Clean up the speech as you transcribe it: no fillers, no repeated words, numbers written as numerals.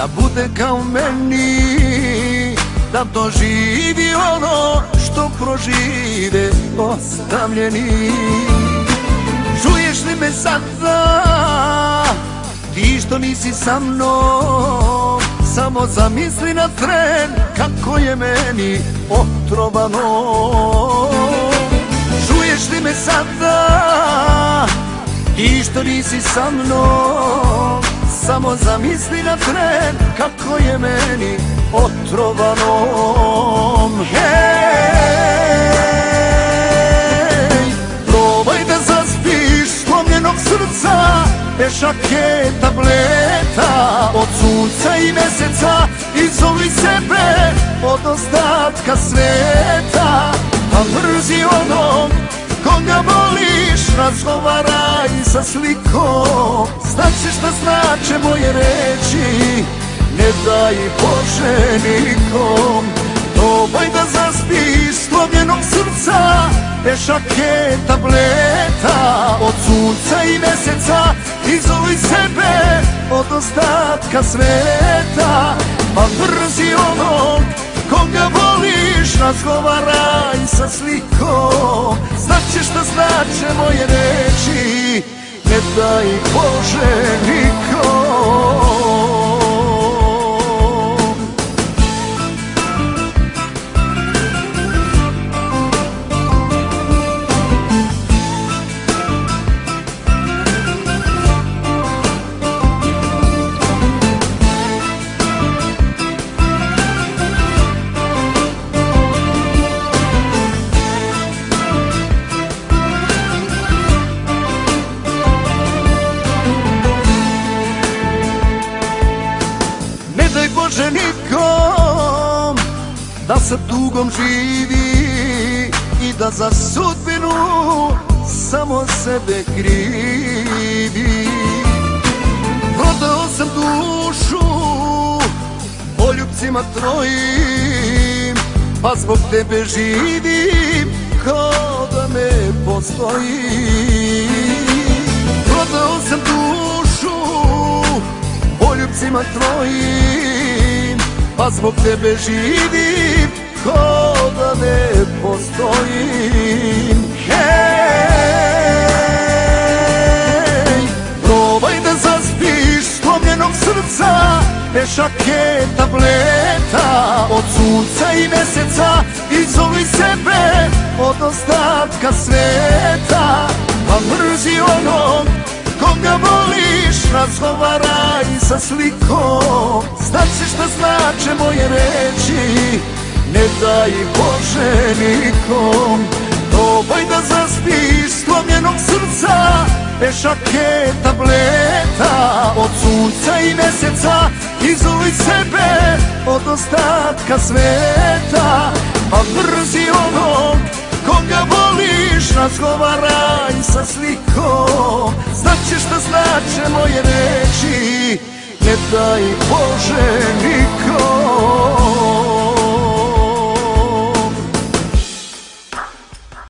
da bude kao meni, da doživi ono što prožive ostavljeni. Čuješ li me sada, ti što nisi sa mnom, samo zamisli na tren kako je meni otrovano. Čuješ li me sada, ti što nisi sa mnom, samo zamisli na tren kako je meni otrovano. Hej, probaj da zaspiš slomljenog srca, pešake tableta od sunca i meseca. Izoli sebe od ostatka sveta, a mrzi onog koga voliš, razgovaraj sa slikom. Znaće šta znače moje reči, ne daj Bože nikom. Probaj da zaspiš slomljenog srca, pešake tableta od sunca i meseca. Izoli sebe od ostatka sveta, pa mrzi onog koga voliš, razgovaraj sa slikom. Znaće šta znače moje reči, ne daj Bože nikom. Bože nikom da sa tugom živi i da za sudbinu samo sebe krivi. Prodao sam dušu poljupcima trojim, pa zbog tebe živim kao da ne postoji. Prodao sam dušu poljupcima tvojim, pa zbog tebe živim ko da ne postojim. Hej, probaj da zaspiš slomljenog srca, pešake tableta od sunca i meseca. Izoli sebe od ostatka sveta, pa mrzi onog koga voliš, razgovaraj sa slikom. Znaće šta znače moje reči, ne daj Bože nikom. Probaj da zaspiš slomljenog srca, pešake tableta od sunca i meseca. Izoli sebe od ostatka sveta, pa mrzi onog koga voliš, razgovaraj sa slikom. Znaće šta znače moje reči, ne daj Bože